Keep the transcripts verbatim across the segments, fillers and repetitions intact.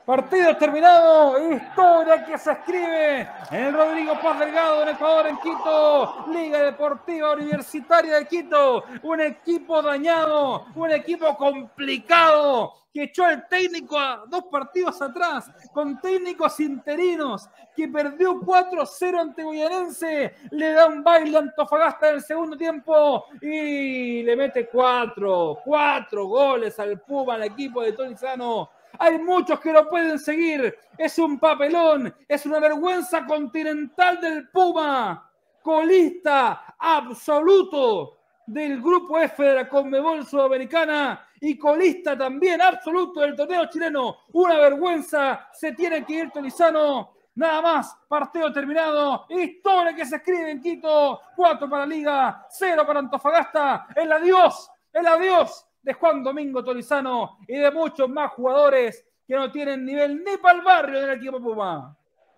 Partido terminado, historia que se escribe en el Rodrigo Paz Delgado en Ecuador, en Quito, Liga Deportiva Universitaria de Quito, un equipo dañado, un equipo complicado, que echó al técnico a dos partidos atrás, con técnicos interinos, que perdió cuatro cero ante Guayanense, le da un baile a Antofagasta en el segundo tiempo y le mete cuatro, cuatro goles al Puma, al equipo de Tolizano. Hay muchos que lo pueden seguir. Es un papelón, es una vergüenza continental del Puma, colista absoluto del grupo F de la Conmebol Sudamericana y colista también absoluto del torneo chileno. Una vergüenza, se tiene que ir Tolizano. Nada más, partido terminado, historia que se escribe en Quito, cuatro para Liga, cero para Antofagasta, el adiós, el adiós de Juan Domingo Tolizano y de muchos más jugadores que no tienen nivel ni para el barrio del equipo Puma.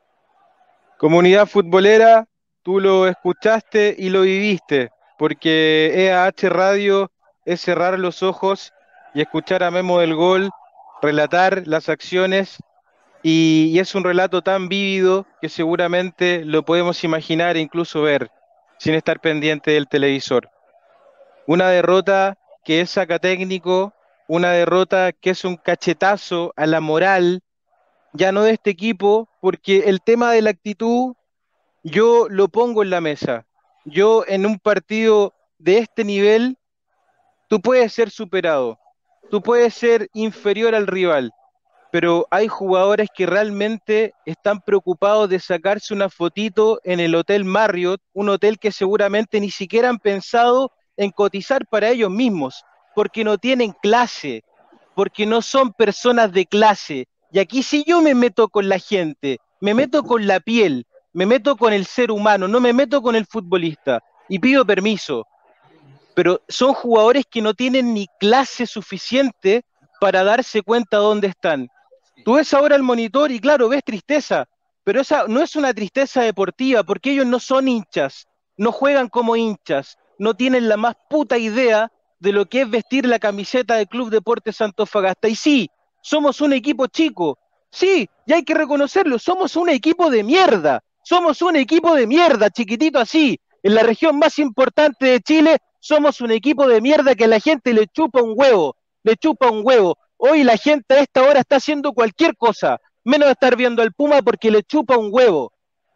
Comunidad futbolera, tú lo escuchaste y lo viviste, porque E A H Radio es cerrar los ojos y escuchar a Memo del Gol relatar las acciones, y, y es un relato tan vívido que seguramente lo podemos imaginar e incluso ver sin estar pendiente del televisor. Una derrota que es sacatécnico, una derrota que es un cachetazo a la moral, ya no de este equipo, porque el tema de la actitud yo lo pongo en la mesa. Yo en un partido de este nivel, tú puedes ser superado, tú puedes ser inferior al rival, pero hay jugadores que realmente están preocupados de sacarse una fotito en el Hotel Marriott, un hotel que seguramente ni siquiera han pensado en cotizar para ellos mismos, porque no tienen clase, porque no son personas de clase. Y aquí si yo me meto con la gente, me meto con la piel, me meto con el ser humano, no me meto con el futbolista, y pido permiso, pero son jugadores que no tienen ni clase suficiente para darse cuenta dónde están. Tú ves ahora el monitor y claro, ves tristeza, pero esa no es una tristeza deportiva, porque ellos no son hinchas, no juegan como hinchas, no tienen la más puta idea de lo que es vestir la camiseta del Club Deportes Antofagasta. Y sí, somos un equipo chico, sí, y hay que reconocerlo, somos un equipo de mierda, somos un equipo de mierda, chiquitito así, en la región más importante de Chile, somos un equipo de mierda que a la gente le chupa un huevo, le chupa un huevo. Hoy la gente a esta hora está haciendo cualquier cosa, menos estar viendo al Puma porque le chupa un huevo.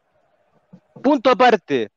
Punto aparte.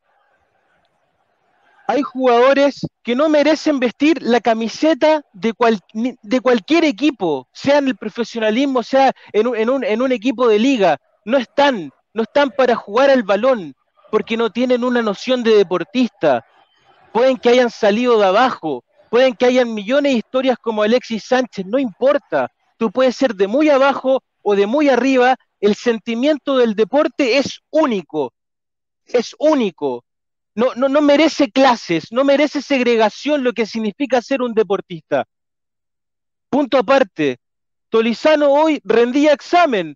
Hay jugadores que no merecen vestir la camiseta de, cual, de cualquier equipo, sea en el profesionalismo, sea en un, en, un, en un equipo de liga. No están, no están para jugar al balón, porque no tienen una noción de deportista. Pueden que hayan salido de abajo, pueden que hayan millones de historias como Alexis Sánchez, no importa. Tú puedes ser de muy abajo o de muy arriba, el sentimiento del deporte es único, es único. No, no, no merece clases, no merece segregación lo que significa ser un deportista. Punto aparte, Tolizano hoy rendía examen,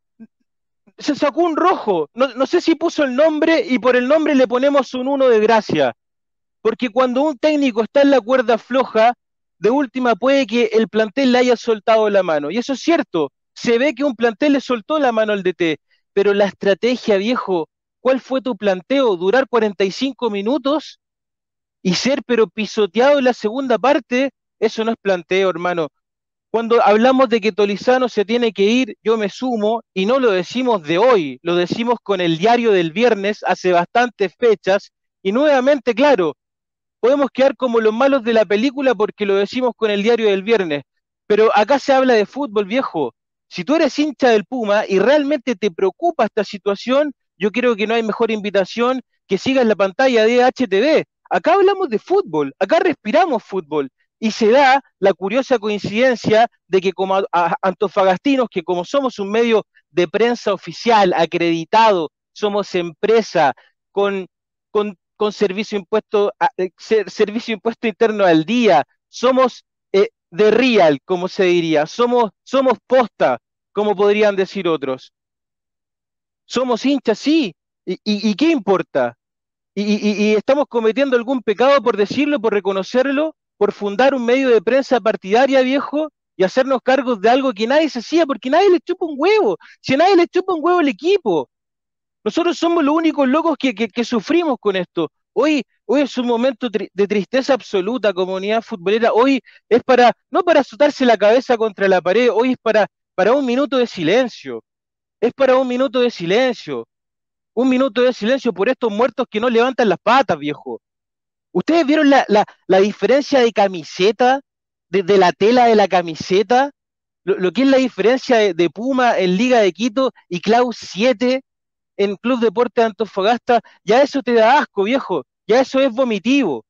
se sacó un rojo, no, no sé si puso el nombre y por el nombre le ponemos un uno de gracia, porque cuando un técnico está en la cuerda floja, de última puede que el plantel le haya soltado la mano, y eso es cierto, se ve que un plantel le soltó la mano al D T, pero la estrategia, viejo, ¿cuál fue tu planteo? ¿Durar cuarenta y cinco minutos y ser pero pisoteado en la segunda parte? Eso no es planteo, hermano. Cuando hablamos de que Tolizano se tiene que ir, yo me sumo, y no lo decimos de hoy, lo decimos con el diario del viernes, hace bastantes fechas, y nuevamente, claro, podemos quedar como los malos de la película porque lo decimos con el diario del viernes, pero acá se habla de fútbol, viejo. Si tú eres hincha del Puma y realmente te preocupa esta situación, yo creo que no hay mejor invitación que sigas la pantalla de H T V. Acá hablamos de fútbol, acá respiramos fútbol. Y se da la curiosa coincidencia de que como a, a antofagastinos, que como somos un medio de prensa oficial, acreditado, somos empresa, con, con, con servicio impuesto, a, eh, servicio impuesto interno al día, somos eh, de real, como se diría, somos, somos posta, como podrían decir otros. Somos hinchas, sí, ¿y, y, y qué importa? ¿Y, y, y estamos cometiendo algún pecado por decirlo, por reconocerlo, por fundar un medio de prensa partidaria, viejo? y hacernos cargos de algo que nadie se hacía, porque nadie le chupa un huevo, si a nadie le chupa un huevo el equipo. Nosotros somos los únicos locos que, que, que sufrimos con esto. Hoy, hoy es un momento tri de tristeza absoluta, comunidad futbolera. Hoy es para, no para azotarse la cabeza contra la pared, hoy es para, para un minuto de silencio. Es para un minuto de silencio. Un minuto de silencio por estos muertos que no levantan las patas, viejo. ¿Ustedes vieron la, la, la diferencia de camiseta, de, de la tela de la camiseta? Lo, lo que es la diferencia de, de Puma en Liga de Quito y Clau siete en Club Deporte de Antofagasta, ya eso te da asco, viejo, ya eso es vomitivo.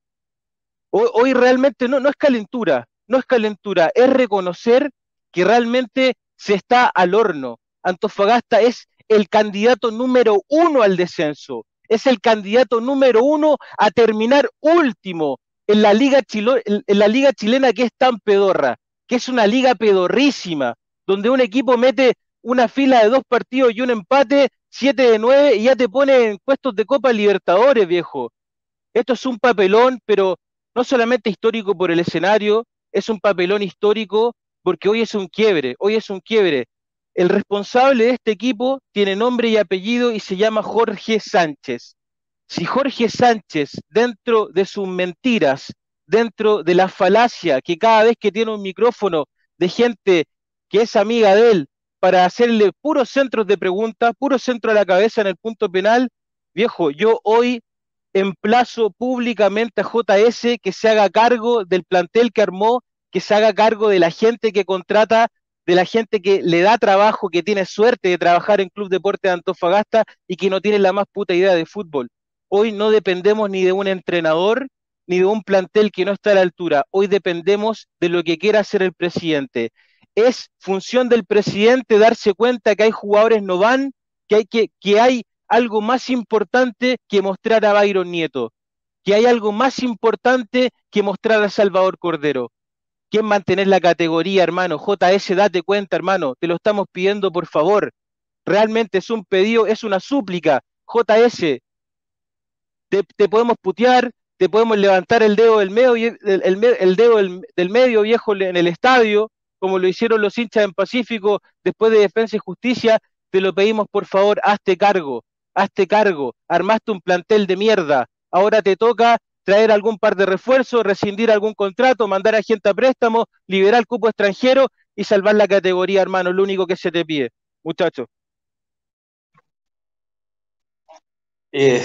Hoy, hoy realmente no, no es calentura, no es calentura, es reconocer que realmente se está al horno. Antofagasta es el candidato número uno al descenso, es el candidato número uno a terminar último en la liga, chilo, en, en la liga chilena, que es tan pedorra, que es una liga pedorrísima, donde un equipo mete una fila de dos partidos y un empate, siete de nueve, y ya te pone en puestos de Copa Libertadores, viejo. Esto es un papelón, pero no solamente histórico por el escenario, es un papelón histórico porque hoy es un quiebre, hoy es un quiebre. El responsable de este equipo tiene nombre y apellido y se llama Jorge Sánchez. Si Jorge Sánchez, dentro de sus mentiras, dentro de la falacia, que cada vez que tiene un micrófono de gente que es amiga de él, para hacerle puros centros de preguntas, puros centros a la cabeza en el punto penal, viejo, yo hoy emplazo públicamente a J S que se haga cargo del plantel que armó, que se haga cargo de la gente que contrata, de la gente que le da trabajo, que tiene suerte de trabajar en Club Deporte de Antofagasta y que no tiene la más puta idea de fútbol. Hoy no dependemos ni de un entrenador ni de un plantel que no está a la altura. Hoy dependemos de lo que quiera hacer el presidente. Es función del presidente darse cuenta que hay jugadores no van, que hay, que, que hay algo más importante que mostrar a Byron Nieto, que hay algo más importante que mostrar a Salvador Cordero, que es mantener la categoría, hermano. J S, date cuenta, hermano, te lo estamos pidiendo, por favor. Realmente es un pedido, es una súplica. J S, te, te podemos putear, te podemos levantar el dedo del medio, el, el, el dedo del, del medio, viejo, en el estadio, como lo hicieron los hinchas en Pacífico después de Defensa y Justicia. Te lo pedimos, por favor, hazte cargo, hazte cargo. Armaste un plantel de mierda, ahora te toca traer algún par de refuerzos, rescindir algún contrato, mandar a gente a préstamo, liberar el cupo extranjero y salvar la categoría, hermano, lo único que se te pide, muchachos. Eh,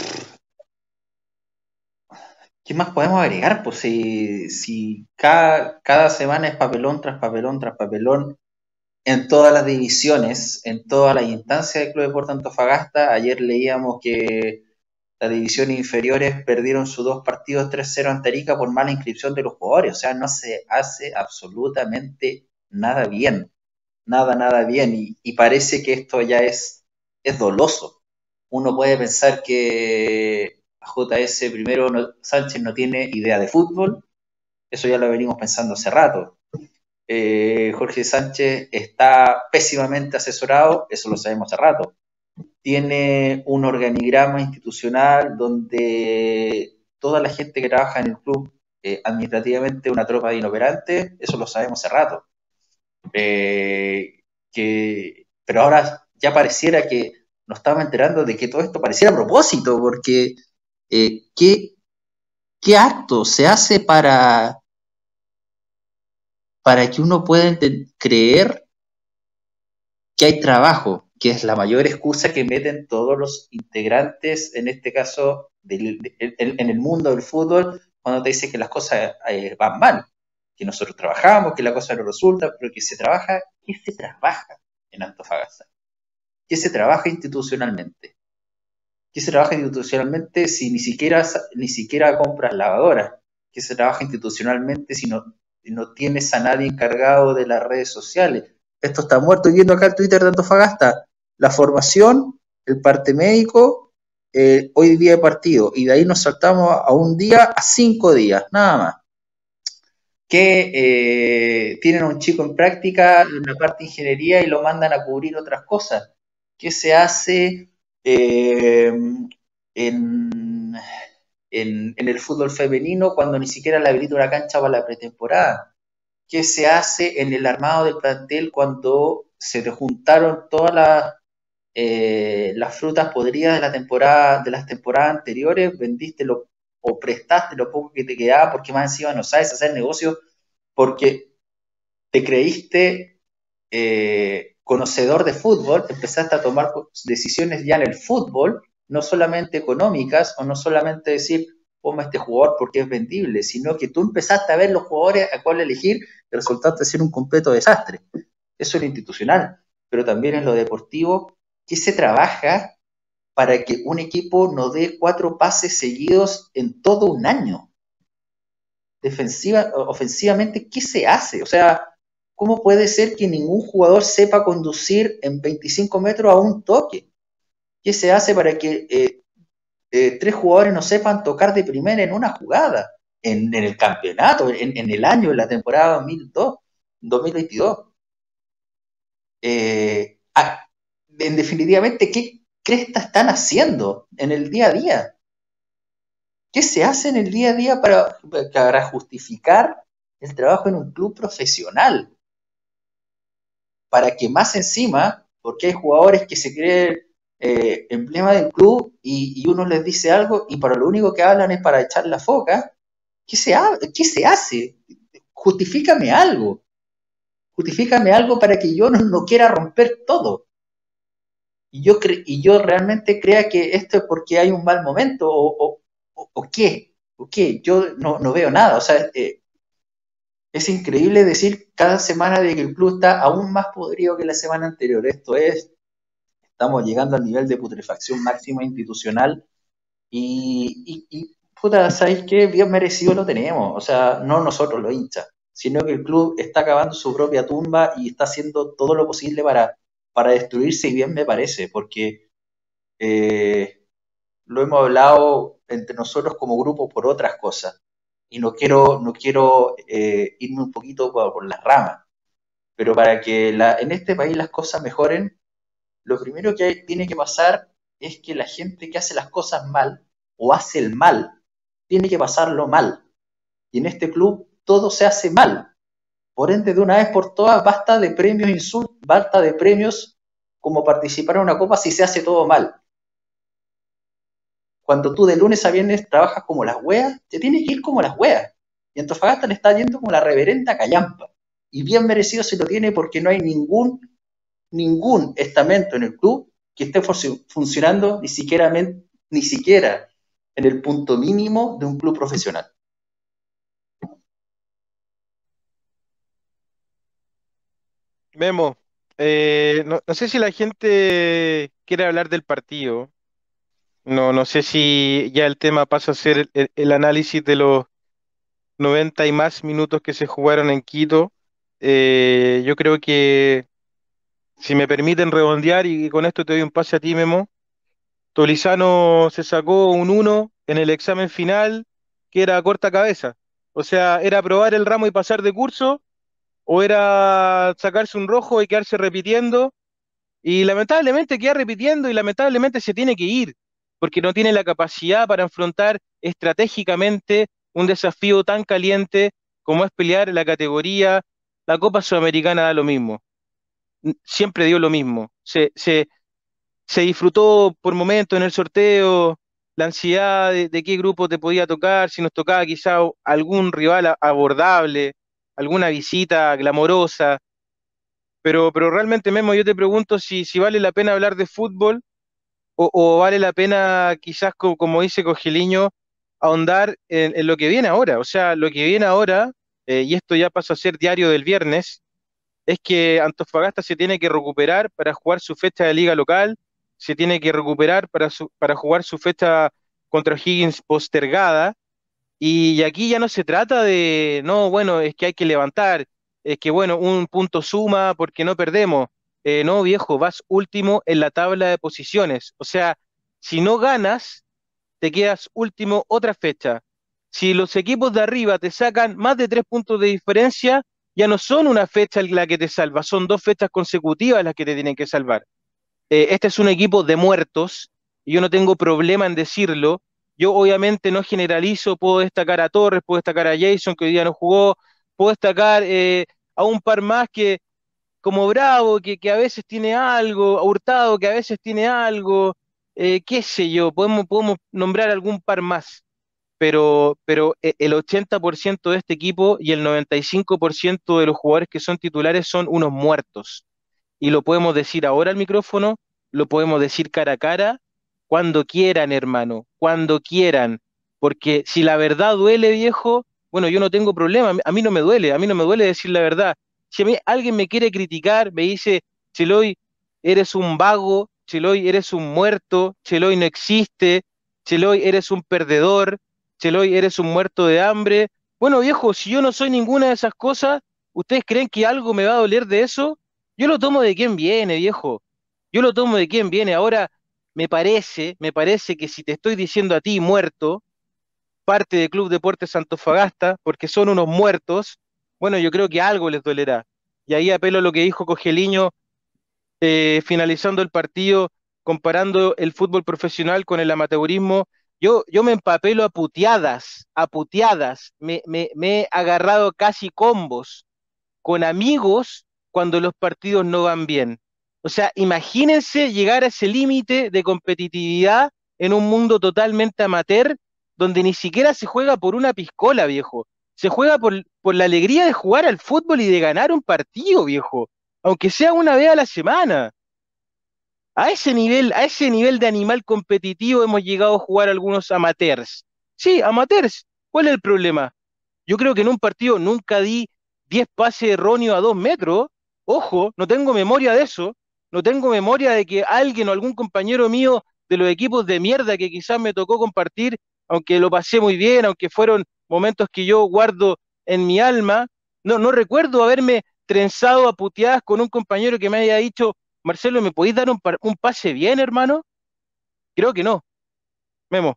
¿Qué más podemos agregar? Pues si, si cada, cada semana es papelón tras papelón tras papelón en todas las divisiones, en todas las instancias del Club Deportes Antofagasta. Ayer leíamos que las divisiones inferiores perdieron sus dos partidos tres cero ante Arica por mala inscripción de los jugadores. O sea, no se hace absolutamente nada bien. Nada, nada bien. Y, y parece que esto ya es, es doloso. Uno puede pensar que J S primero no, Sánchez no tiene idea de fútbol. Eso ya lo venimos pensando hace rato. Eh, Jorge Sánchez está pésimamente asesorado, eso lo sabemos hace rato. Tiene un organigrama institucional donde toda la gente que trabaja en el club eh, administrativamente una tropa de inoperantes, eso lo sabemos hace rato. Eh, que, pero ahora ya pareciera que nos estamos enterando de que todo esto pareciera a propósito, porque eh, ¿qué, ¿qué acto se hace para, para que uno pueda creer que hay trabajo, que es la mayor excusa que meten todos los integrantes, en este caso, del, de, en, en el mundo del fútbol, cuando te dicen que las cosas eh, van mal, que nosotros trabajamos, que la cosa no resulta, pero que se trabaja. ¿Qué se trabaja en Antofagasta? ¿Qué se trabaja institucionalmente? ¿Qué se trabaja institucionalmente si ni siquiera, ni siquiera compras lavadoras? ¿Qué se trabaja institucionalmente si no, si no tienes a nadie encargado de las redes sociales? Esto está muerto. Viendo acá el Twitter de Antofagasta, la formación, el parte médico, eh, hoy día de partido, y de ahí nos saltamos a un día, a cinco días, nada más. Que eh, tienen a un chico en práctica en la parte de ingeniería y lo mandan a cubrir otras cosas. ¿Qué se hace eh, en, en, en el fútbol femenino cuando ni siquiera le habilita una cancha para la pretemporada? qué se hace en el armado del plantel cuando se te juntaron todas las, eh, las frutas podridas de la temporada, de las temporadas anteriores, vendiste lo, o prestaste lo poco que te quedaba porque más encima no sabes hacer negocio, porque te creíste eh, conocedor de fútbol, empezaste a tomar decisiones ya en el fútbol, no solamente económicas, o no solamente decir, ponme a este jugador porque es vendible, sino que tú empezaste a ver los jugadores a cuál elegir, y resultaste ser un completo desastre. Eso es lo institucional, pero también en lo deportivo, ¿qué se trabaja para que un equipo no dé cuatro pases seguidos en todo un año? Defensiva, ofensivamente, ¿qué se hace? O sea, ¿cómo puede ser que ningún jugador sepa conducir en veinticinco metros a un toque? ¿Qué se hace para que eh, eh, tres jugadores no sepan tocar de primera en una jugada? En, en el campeonato, en, en, el año, en la temporada dos mil dos, dos mil veintidós. Eh, ah, en definitivamente, ¿qué cresta están haciendo en el día a día? ¿Qué se hace en el día a día para, para justificar el trabajo en un club profesional? Para que más encima, porque hay jugadores que se creen eh, emblema del club y, y, uno les dice algo y para lo único que hablan es para echar la foca, ¿qué se, ha, qué se hace? Justifícame algo. Justifícame algo para que yo no, no quiera romper todo. Y yo, cre y yo realmente crea que esto es porque hay un mal momento o, o, o, o qué. ¿O qué? Yo no, no veo nada. O sea, eh, es increíble decir cada semana de que el club está aún más podrido que la semana anterior. Esto es, estamos llegando al nivel de putrefacción máxima institucional y, y, y puta, ¿sabéis qué? Bien merecido lo tenemos. O sea, no nosotros los hinchas, sino que el club está acabando su propia tumba y está haciendo todo lo posible para, para destruirse, y bien me parece, porque eh, lo hemos hablado entre nosotros como grupo por otras cosas. Y no quiero, no quiero eh, irme un poquito por, por las ramas, pero para que la, en este país las cosas mejoren, lo primero que hay, tiene que pasar es que la gente que hace las cosas mal o hace el mal, tiene que pasarlo mal. Y en este club todo se hace mal. Por ende, de una vez por todas, basta de premios insultos, basta de premios como participar en una copa si se hace todo mal. Cuando tú de lunes a viernes trabajas como las weas, te tienes que ir como las weas. Y Antofagasta le está yendo como la reverenda callampa. Y bien merecido se lo tiene porque no hay ningún, ningún estamento en el club que esté funcionando ni siquiera, ni siquiera en el punto mínimo de un club profesional. Memo, eh, no, no sé si la gente quiere hablar del partido. No, no sé si ya el tema pasa a ser el, el análisis de los noventa y más minutos que se jugaron en Quito. Eh, yo creo que, si me permiten redondear, y con esto te doy un pase a ti, Memo, Tolizano se sacó un uno en el examen final, que era a corta cabeza. O sea, era aprobar el ramo y pasar de curso, o era sacarse un rojo y quedarse repitiendo. Y lamentablemente queda repitiendo y lamentablemente se tiene que ir, porque no tiene la capacidad para enfrentar estratégicamente un desafío tan caliente como es pelear la categoría. La Copa Sudamericana da lo mismo, siempre dio lo mismo. Se, se, se disfrutó por momentos en el sorteo, la ansiedad de, de qué grupo te podía tocar, si nos tocaba quizá algún rival a- abordable, alguna visita glamorosa. Pero, pero realmente, Memo, yo te pregunto si, si vale la pena hablar de fútbol o, o vale la pena, quizás, co- como dice Cogeliño, ahondar en, en lo que viene ahora. O sea, lo que viene ahora, eh, y esto ya pasa a ser diario del viernes, es que Antofagasta se tiene que recuperar para jugar su fecha de liga local, se tiene que recuperar para, su- para jugar su fecha contra Higgins postergada, y, y aquí ya no se trata de, no, bueno, es que hay que levantar, es que, bueno, un punto suma porque no perdemos. Eh, no, viejo, vas último en la tabla de posiciones. O sea, si no ganas, te quedas último otra fecha. Si los equipos de arriba te sacan más de tres puntos de diferencia, ya no son una fecha la que te salva, son dos fechas consecutivas las que te tienen que salvar. Eh, este es un equipo de muertos, y yo no tengo problema en decirlo. Yo obviamente no generalizo, puedo destacar a Torres, puedo destacar a Jason, que hoy día no jugó, puedo destacar eh, a un par más que, como Bravo, que, que a veces tiene algo, a Hurtado, que a veces tiene algo, eh, qué sé yo, podemos, podemos nombrar algún par más, pero, pero e- el ochenta por ciento de este equipo y el noventa y cinco por ciento de los jugadores que son titulares son unos muertos. Y lo podemos decir ahora al micrófono, lo podemos decir cara a cara, cuando quieran, hermano, cuando quieran, porque si la verdad duele, viejo, bueno, yo no tengo problema, a mí a mí no me duele, a mí no me duele decir la verdad. Si a mí alguien me quiere criticar, me dice, Cheloy, eres un vago, Cheloy, eres un muerto, Cheloy, no existe, Cheloy, eres un perdedor, Cheloy, eres un muerto de hambre. Bueno, viejo, si yo no soy ninguna de esas cosas, ¿ustedes creen que algo me va a doler de eso? Yo lo tomo de quien viene, viejo. Yo lo tomo de quien viene. Ahora, me parece, me parece que si te estoy diciendo a ti muerto, parte del Club Deportes Antofagasta, porque son unos muertos, bueno, yo creo que algo les dolerá. Y ahí apelo a lo que dijo Cogeliño eh, finalizando el partido, comparando el fútbol profesional con el amateurismo. Yo, yo me empapelo a puteadas, a puteadas. Me, me, me he agarrado casi combos con amigos cuando los partidos no van bien. O sea, imagínense llegar a ese límite de competitividad en un mundo totalmente amateur, donde ni siquiera se juega por una piscola, viejo. Se juega por, por la alegría de jugar al fútbol y de ganar un partido, viejo. Aunque sea una vez a la semana. A ese nivel, a ese nivel de animal competitivo hemos llegado a jugar algunos amateurs. Sí, amateurs. ¿Cuál es el problema? Yo creo que en un partido nunca di diez pases erróneos a dos metros. Ojo, no tengo memoria de eso. No tengo memoria de que alguien o algún compañero mío de los equipos de mierda que quizás me tocó compartir, aunque lo pasé muy bien, aunque fueron momentos que yo guardo en mi alma, no, no recuerdo haberme trenzado a puteadas con un compañero que me haya dicho, Marcelo, ¿me podéis dar un, par- un pase bien, hermano? Creo que no. Memo.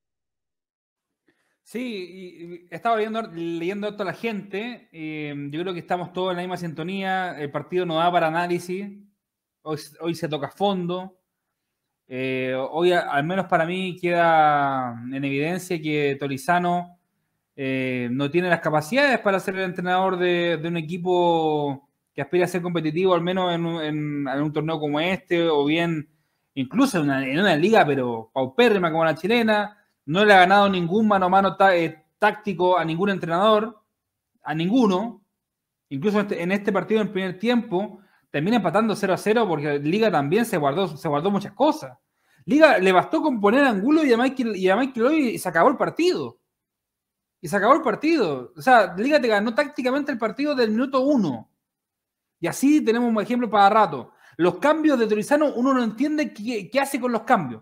Sí, y, y estaba leyendo, leyendo esto a la gente. Eh, yo creo que estamos todos en la misma sintonía. El partido no da para análisis. Hoy, hoy se toca a fondo. Eh, hoy, a- al menos para mí, queda en evidencia que Tolizano eh, no tiene las capacidades para ser el entrenador de, de un equipo que aspira a ser competitivo, al menos en un, en- en un torneo como este, o bien incluso en una, en una liga, pero paupérrima como la chilena. No le ha ganado ningún mano a mano tá- eh, táctico a ningún entrenador, a ninguno. Incluso este- en este partido en el primer tiempo termina empatando cero a cero porque Liga también se guardó, se guardó muchas cosas. Liga le bastó con poner a Angulo y a Michael, y a Michael Obi y se acabó el partido. Y se acabó el partido. O sea, Liga te ganó tácticamente el partido del minuto uno. Y así tenemos un ejemplo para rato. Los cambios de Torizano, uno no entiende qué, qué hace con los cambios.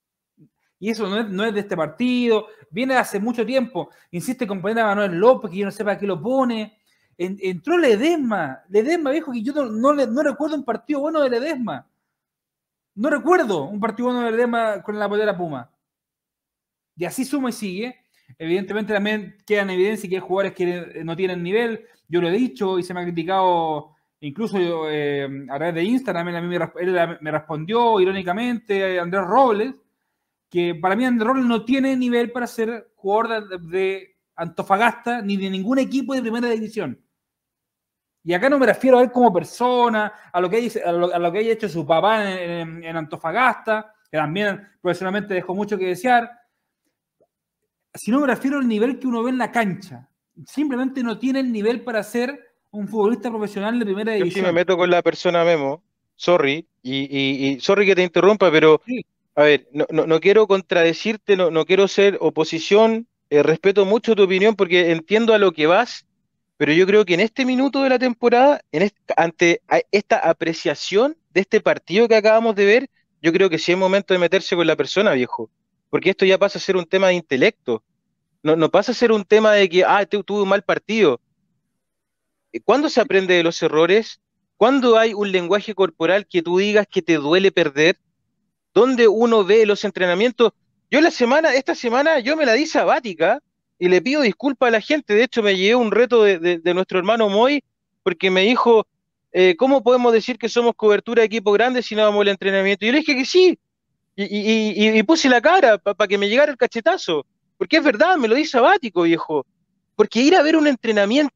Y eso no es, no es de este partido, viene de hace mucho tiempo. Insiste con poner a Manuel López, que yo no sé para qué lo pone. En, entró Ledesma, Ledesma, viejo, que yo no, no, no recuerdo un partido bueno de Ledesma. No recuerdo un partido bueno de Ledesma con la polera Puma. Y así suma y sigue. Evidentemente también queda en evidencia que hay jugadores que no tienen nivel. Yo lo he dicho y se me ha criticado incluso eh, a través de Instagram. Él, a mí me, él me respondió irónicamente, Andrés Robles, que para mí Andrés Robles no tiene nivel para ser jugador de, de Antofagasta ni de ningún equipo de primera división. Y acá no me refiero a él como persona, a lo que, haya, a lo, a lo que haya hecho su papá en, en, en Antofagasta, que también profesionalmente dejó mucho que desear, sino me refiero al nivel que uno ve en la cancha. Simplemente no tiene el nivel para ser un futbolista profesional de primera Yo sí me división. meto con la persona Memo, sorry, y, y, y sorry que te interrumpa, pero Sí, a ver, no, no, no quiero contradecirte, no, no quiero ser oposición, eh, respeto mucho tu opinión porque entiendo a lo que vas, pero yo creo que en este minuto de la temporada, en est- ante a- esta apreciación de este partido que acabamos de ver, yo creo que sí es momento de meterse con la persona, viejo, porque esto ya pasa a ser un tema de intelecto, no, no pasa a ser un tema de que, ah, tu- tuve un mal partido. Eh, ¿Cuándo se aprende de los errores? ¿Cuándo hay un lenguaje corporal que tú digas que te duele perder? ¿Dónde uno ve los entrenamientos? Yo la semana, esta semana, yo me la di sabática y le pido disculpas a la gente. De hecho, me llevé un reto de, de- de nuestro hermano Moy porque me dijo, eh, ¿cómo podemos decir que somos cobertura de equipo grande si no vamos al entrenamiento? Y yo le dije que sí. Y, y- y- y puse la cara para que me llegara el cachetazo. Porque es verdad, me lo di sabático, viejo. Porque ir a ver un entrenamiento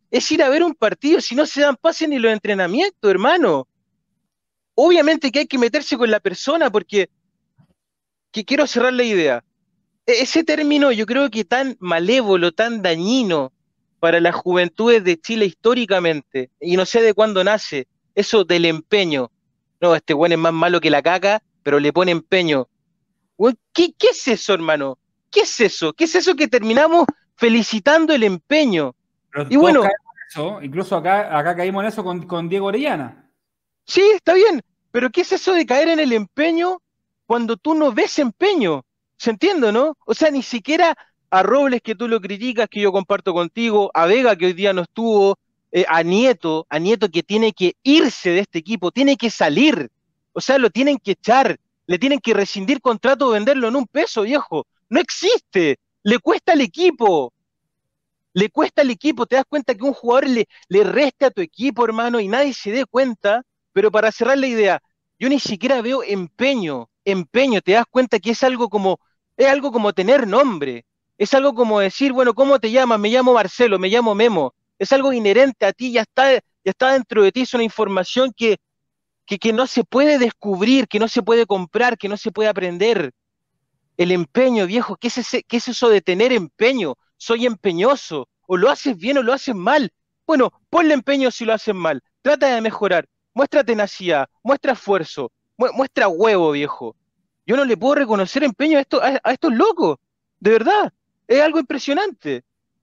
es ir a ver un partido, si no se dan pases ni los entrenamientos, hermano. Obviamente que hay que meterse con la persona, porque que quiero cerrar la idea. E- Ese término yo creo que tan malévolo, tan dañino para las juventudes de Chile históricamente, y no sé de cuándo nace, eso del empeño. No, este weón es más malo que la caca, pero le pone empeño. Weón, ¿Qué, qué es eso, hermano? ¿Qué es eso? ¿Qué es eso que terminamos felicitando el empeño? Pero Y todos bueno, caemos en eso, incluso acá, acá caímos en eso con, con Diego Orellana. sí, está bien, pero ¿qué es eso de caer en el empeño cuando tú no ves empeño? ¿Se entiende, no? O sea, ni siquiera a Robles, que tú lo criticas, que yo comparto contigo, a Vega, que hoy día no estuvo, eh, a Nieto, a Nieto que tiene que irse de este equipo, tiene que salir, o sea, lo tienen que echar, le tienen que rescindir contrato o venderlo en un peso, viejo. No existe, le cuesta al equipo, le cuesta al equipo, te das cuenta que un jugador le, le resta a tu equipo, hermano, y nadie se dé cuenta, pero para cerrar la idea, yo ni siquiera veo empeño, empeño, te das cuenta que es algo como, es algo como tener nombre, es algo como decir, bueno, ¿cómo te llamas? Me llamo Marcelo, me llamo Memo, es algo inherente a ti, ya está, ya está dentro de ti, es una información que, que, que no se puede descubrir, que no se puede comprar, que no se puede aprender. El empeño, viejo, ¿qué es ese, qué es eso de tener empeño? Soy empeñoso, o lo haces bien o lo haces mal. Bueno, ponle empeño si lo haces mal. Trata de mejorar. Muestra tenacidad, muestra esfuerzo, mu- muestra huevo, viejo. Yo no le puedo reconocer empeño a, esto, a, a estos locos. De verdad, es algo impresionante.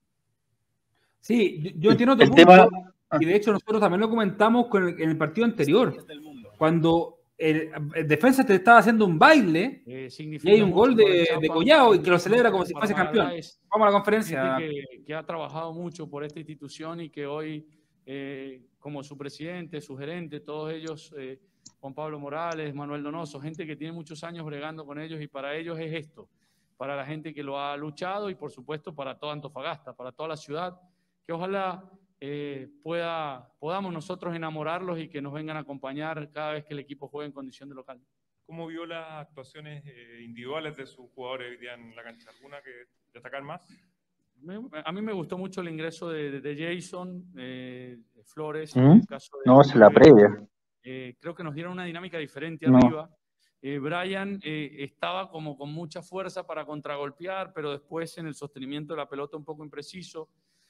Sí, yo, yo El, entiendo tu el tema, punto, y de hecho nosotros también lo comentamos con el- en el partido anterior, cuando el, el defensa te estaba haciendo un baile Eh, y hay significa un mucho gol para el de, de Chapa, Collao y que lo significa celebra mucho como si para fuese campeón. Magaláes, Vamos a la gente conferencia. que, que ha trabajado mucho por esta institución y que hoy, eh, como su presidente, su gerente, todos ellos, eh, Juan Pablo Morales, Manuel Donoso, gente que tiene muchos años bregando con ellos, y para ellos es esto, para la gente que lo ha luchado y por supuesto para toda Antofagasta, para toda la ciudad, que ojalá eh, pueda, podamos nosotros enamorarlos y que nos vengan a acompañar cada vez que el equipo juegue en condición de local. ¿Cómo vio las actuaciones eh, individuales de sus jugadores hoy día en la cancha? ¿Alguna que destacar más? Me, a mí me gustó mucho el ingreso de, de Jason eh, Flores, ¿Mm? en el caso de No, es la nueve. previa. Eh, creo que nos dieron una dinámica diferente No. arriba. Eh, Brian eh, estaba como con mucha fuerza para contragolpear, pero después en el sostenimiento de la pelota un poco impreciso.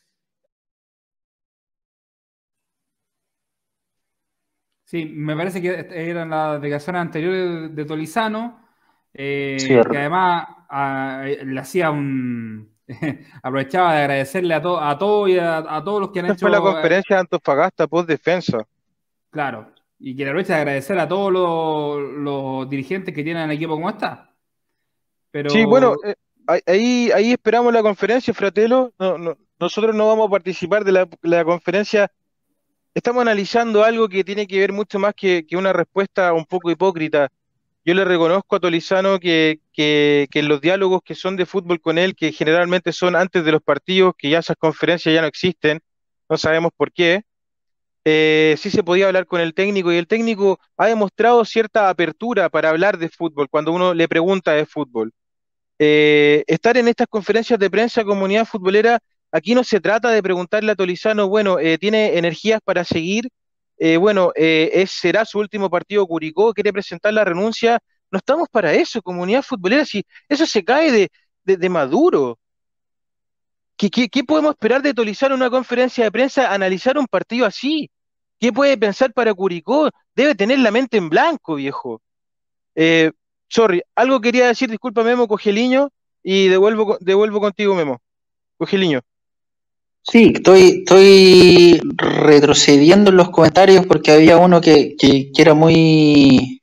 Sí, me parece que eran las declaraciones anteriores de, de Tolizano, eh, Sí, que además a, le hacía un... aprovechaba de agradecerle a, to, a todos y a, a todos los que han Esta hecho... fue la conferencia de Antofagasta post defensa. Claro, y que le aprovecha de agradecer a todos los, los dirigentes que tienen el equipo como está. Pero Sí, bueno, eh, ahí, ahí esperamos la conferencia, Fratelo. No, no, nosotros no vamos a participar de la, la conferencia. Estamos analizando algo que tiene que ver mucho más que, que una respuesta un poco hipócrita. Yo le reconozco a Tolizano que, que, que en los diálogos que son de fútbol con él, que generalmente son antes de los partidos, que ya esas conferencias ya no existen, no sabemos por qué, eh, sí se podía hablar con el técnico, y el técnico ha demostrado cierta apertura para hablar de fútbol cuando uno le pregunta de fútbol. Eh, estar en estas conferencias de prensa, comunidad futbolera, aquí no se trata de preguntarle a Tolizano, bueno, eh, ¿tiene energías para seguir? Eh, bueno, eh, es, ¿será su último partido Curicó? ¿Quiere presentar la renuncia? No estamos para eso, comunidad futbolera, si eso se cae de, de, de Maduro. ¿Qué, qué, qué podemos esperar de Tolizano en una conferencia de prensa analizar un partido así? ¿Qué puede pensar para Curicó? Debe tener la mente en blanco, viejo. Eh, sorry, algo quería decir, disculpa Memo, Cogeliño, y devuelvo, devuelvo contigo, Memo. Cogeliño. Sí, estoy, estoy retrocediendo en los comentarios porque había uno que, que, que era muy,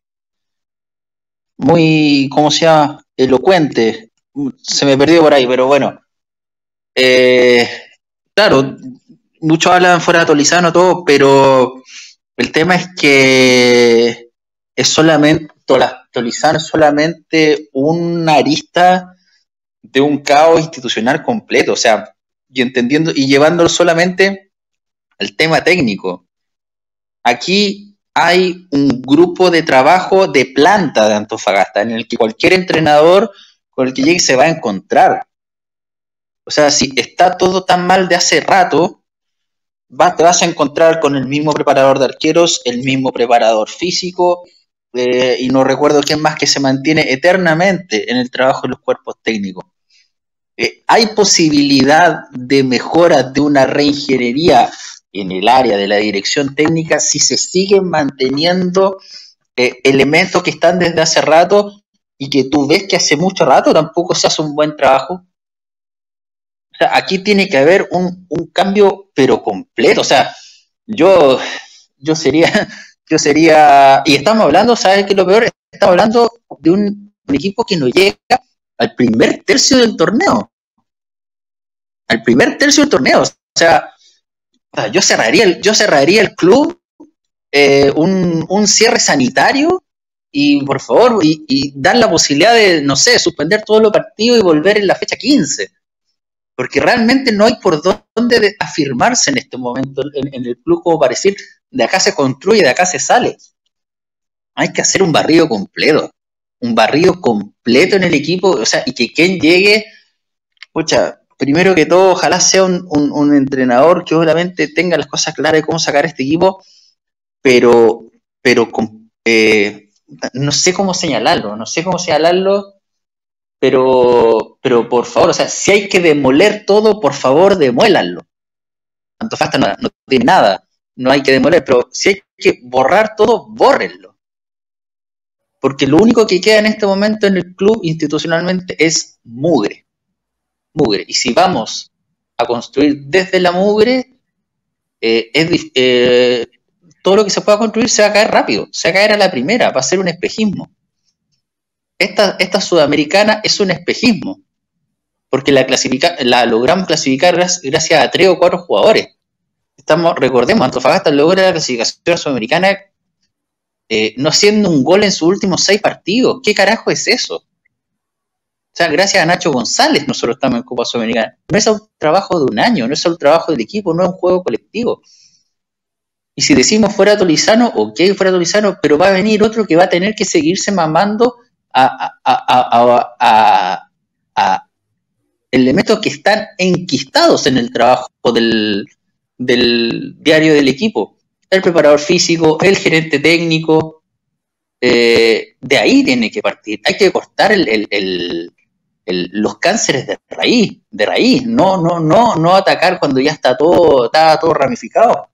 muy, ¿cómo se llama? Elocuente. Se me perdió por ahí, pero bueno. Eh, claro, muchos hablan fuera de Tolizano, todo, pero el tema es que es solamente, Tolizano es solamente una arista de un caos institucional completo, o sea, y entendiendo y llevándolo solamente al tema técnico. Aquí hay un grupo de trabajo de planta de Antofagasta en el que cualquier entrenador con el que llegue se va a encontrar. O sea, si está todo tan mal de hace rato, vas, te vas a encontrar con el mismo preparador de arqueros, el mismo preparador físico, eh, y no recuerdo quién más que se mantiene eternamente en el trabajo de los cuerpos técnicos. Eh, ¿Hay posibilidad de mejora de una reingeniería en el área de la dirección técnica si se siguen manteniendo eh, elementos que están desde hace rato y que tú ves que hace mucho rato tampoco se hace un buen trabajo? O sea, aquí tiene que haber un, un cambio, pero completo. O sea, yo, yo sería, yo sería, y estamos hablando, ¿sabes qué es lo peor? Estamos hablando de un, un equipo que no llega al primer tercio del torneo. Al primer tercio del torneo. O sea, o sea yo cerraría el, yo cerraría el club, eh, un, un cierre sanitario, y por favor, y, y dar la posibilidad de, no sé, suspender todos los partidos y volver en la fecha quince. Porque realmente no hay por dónde afirmarse en este momento en, en el club como para decir, de acá se construye, de acá se sale. Hay que hacer un barrido completo, un barrido completo en el equipo, o sea, y que quien llegue, pucha, primero que todo, ojalá sea un, un, un entrenador que obviamente tenga las cosas claras de cómo sacar este equipo, pero, pero con, eh, no sé cómo señalarlo, no sé cómo señalarlo, Pero, pero por favor, o sea, si hay que demoler todo, por favor, demuélanlo. Antofagasta no, no tiene nada, no hay que demoler, pero si hay que borrar todo, bórrenlo. Porque lo único que queda en este momento en el club institucionalmente es mugre. Mugre. Y si vamos a construir desde la mugre, eh, es, eh, todo lo que se pueda construir se va a caer rápido, se va a caer a la primera, va a ser un espejismo. Esta, esta sudamericana es un espejismo, porque la, clasifica, la logramos clasificar gracias a tres o cuatro jugadores. Estamos, recordemos, Antofagasta logra la clasificación sudamericana eh, no haciendo un gol en sus últimos seis partidos. ¿Qué carajo es eso? O sea, gracias a Nacho González nosotros estamos en Copa Sudamericana. No es un trabajo de un año, no es un trabajo del equipo, no es un juego colectivo. Y si decimos fuera Tolizano, ok, fuera Tolizano, pero va a venir otro que va a tener que seguirse mamando A, a, a, a, a elementos que están enquistados en el trabajo del, del diario del equipo. El preparador físico, el gerente técnico, eh, de ahí tiene que partir. Hay que cortar el, el, el, el, los cánceres de raíz, de raíz, no, no, no, no atacar cuando ya está todo, está todo ramificado.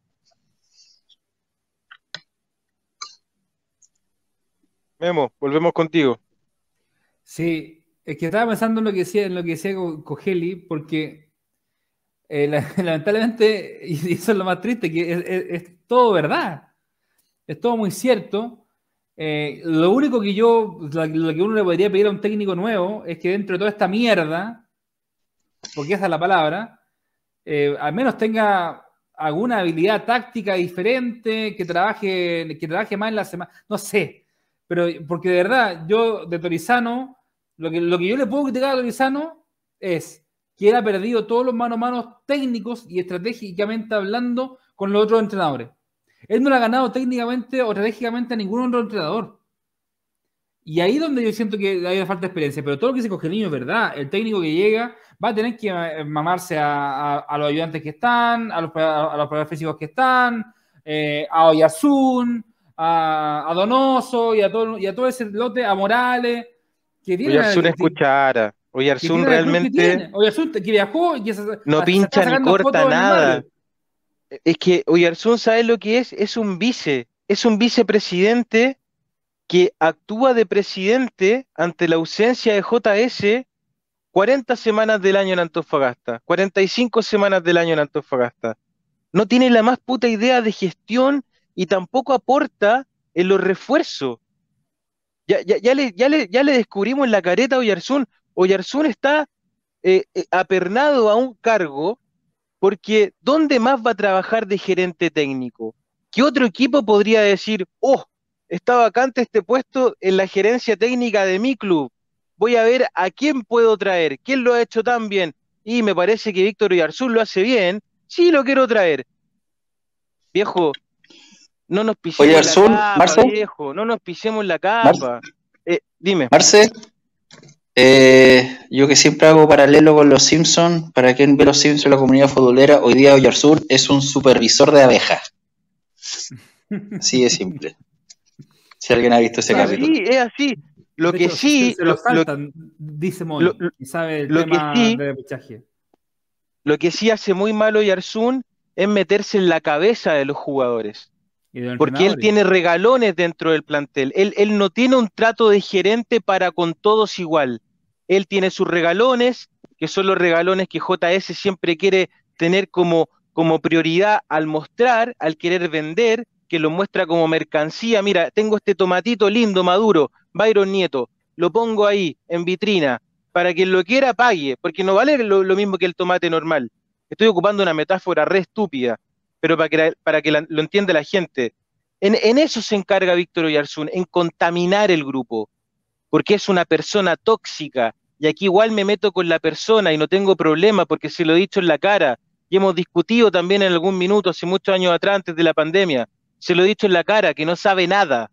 Memo, volvemos contigo. Sí, es que estaba pensando en lo que decía, en lo que decía Cogeli, porque eh, la, lamentablemente, y eso es lo más triste, que es, es, es todo verdad, es todo muy cierto. Eh, lo único que yo, lo, lo que uno le podría pedir a un técnico nuevo es que dentro de toda esta mierda, porque esa es la palabra, eh, al menos tenga alguna habilidad táctica diferente, que trabaje, que trabaje más en la semana, no sé, pero porque de verdad, yo de Tolizano, Lo que, lo que yo le puedo criticar a Tolizano es que él ha perdido todos los mano a mano técnicos y estratégicamente hablando con los otros entrenadores. Él no le ha ganado técnicamente o estratégicamente a ningún otro entrenador. Y ahí es donde yo siento que hay una falta de experiencia. Pero todo lo que se coge el niño es verdad. El técnico que llega va a tener que mamarse a, a, a los ayudantes que están, a los, a los preparadores físicos que están, eh, a Oyarzún, a, a Donoso y a, todo, y a todo ese lote, a Morales. Oyarzún es cuchara. Oyarzún realmente Oyarzún que viajó y se, no se pincha ni corta nada. Es que Oyarzún, ¿sabes lo que es? Es un vice, es un vicepresidente que actúa de presidente ante la ausencia de J S cuarenta semanas del año en Antofagasta, cuarenta y cinco semanas del año en Antofagasta. No tiene la más puta idea de gestión y tampoco aporta en los refuerzos. Ya, ya, ya, le, ya, le, ya le descubrimos la careta a Oyarzún. Oyarzún está eh, eh, apernado a un cargo porque ¿dónde más va a trabajar de gerente técnico? ¿Qué otro equipo podría decir, oh, está vacante este puesto en la gerencia técnica de mi club? Voy a ver a quién puedo traer, quién lo ha hecho tan bien. Y me parece que Víctor Oyarzún lo hace bien, sí lo quiero traer. Viejo, no nos pisemos Oyarzún, la capa, Marce, viejo, no nos pisemos la capa. Marce, Eh, dime. Marce, Eh, yo que siempre hago paralelo con los Simpsons, para quien ve los Simpsons, la comunidad futbolera, hoy día Oyarzún es un supervisor de abejas. Así de simple. Si alguien ha visto ese Pero capítulo. sí, es así. Lo De que hecho, sí, se, se lo, lo lo- saltan, dice Moni, lo- lo- y sabe el lo que tema sí- de repechaje. lo que sí hace muy malo Oyarzún es meterse en la cabeza de los jugadores. Y de los Porque él entrenadores. tiene regalones dentro del plantel. Él, él no tiene un trato de gerente para con todos igual. Él tiene sus regalones, que son los regalones que J S siempre quiere tener como, como prioridad al mostrar, al querer vender, que lo muestra como mercancía. Mira, tengo este tomatito lindo, maduro, Byron Nieto, lo pongo ahí en vitrina, para quien lo quiera pague, porque no vale lo, lo mismo que el tomate normal. Estoy ocupando una metáfora re estúpida, pero para que, la- para que la- lo entienda la gente. En, en eso se encarga Víctor Oyarzún, en contaminar el grupo, porque es una persona tóxica, y aquí igual me meto con la persona y no tengo problema porque se lo he dicho en la cara, y hemos discutido también en algún minuto, hace muchos años atrás, antes de la pandemia, se lo he dicho en la cara, que no sabe nada.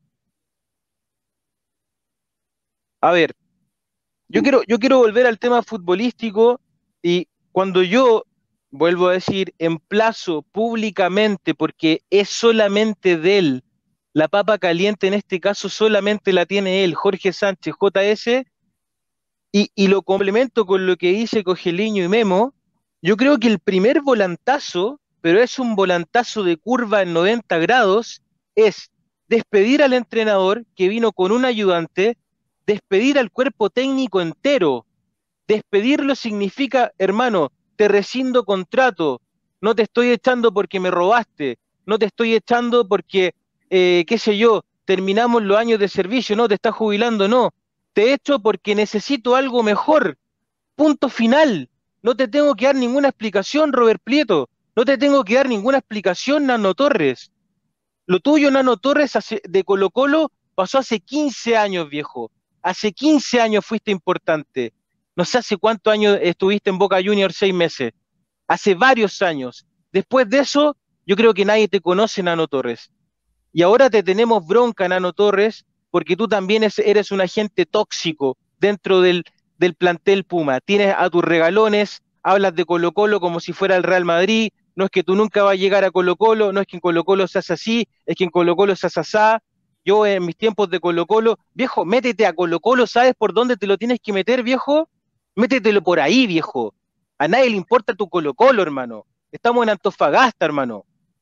A ver, yo quiero, yo quiero volver al tema futbolístico y cuando yo, vuelvo a decir, emplazo públicamente, porque es solamente de él, la papa caliente en este caso solamente la tiene él, Jorge Sánchez, J S, y, y lo complemento con lo que dice Cogeliño y Memo, yo creo que el primer volantazo, pero es un volantazo de curva en noventa grados, es despedir al entrenador que vino con un ayudante, despedir al cuerpo técnico entero. Despedirlo significa, hermano, te rescindo contrato, no te estoy echando porque me robaste, no te estoy echando porque, eh, qué sé yo, terminamos los años de servicio, no, te estás jubilando, no, te echo porque necesito algo mejor, punto final. No te tengo que dar ninguna explicación, Robert Prieto, no te tengo que dar ninguna explicación, Nano Torres. Lo tuyo, Nano Torres, hace- de Colo Colo, pasó hace quince años, viejo. Hace quince años fuiste importante. No sé hace cuántos años estuviste en Boca Juniors, seis meses. Hace varios años. Después de eso, yo creo que nadie te conoce, Nano Torres. Y ahora te tenemos bronca, Nano Torres, porque tú también es- eres un agente tóxico dentro del, del plantel Puma. Tienes a tus regalones, hablas de Colo Colo como si fuera el Real Madrid, no es que tú nunca vas a llegar a Colo Colo, no es que en Colo Colo seas así, es que en Colo Colo seas asá. Yo en mis tiempos de Colo Colo, viejo, métete a Colo Colo, ¿sabes por dónde te lo tienes que meter, viejo? Métetelo por ahí, viejo. A nadie le importa tu Colo Colo, hermano. Estamos en Antofagasta, hermano.